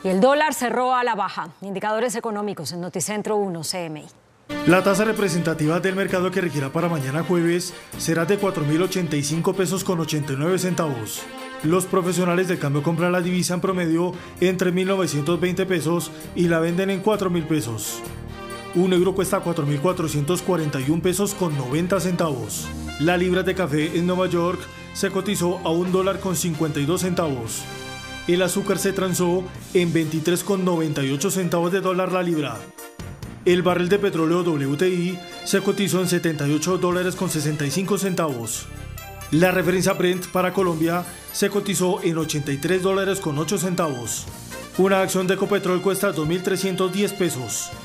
Y el dólar cerró a la baja. Indicadores económicos en Noticentro 1 CMI. La tasa representativa del mercado que regirá para mañana jueves será de 4.085 pesos con 89 centavos. Los profesionales del cambio compran la divisa en promedio en 3.920 pesos y la venden en 4.000 pesos. Un euro cuesta 4.441 pesos con 90 centavos. La libra de café en Nueva York se cotizó a $1 con 52 centavos. El azúcar se transó en 23,98 centavos de dólar la libra. El barril de petróleo WTI se cotizó en $78 con 65 centavos. La referencia Brent para Colombia se cotizó en $83 con 8 centavos. Una acción de Ecopetrol cuesta 2.310 pesos.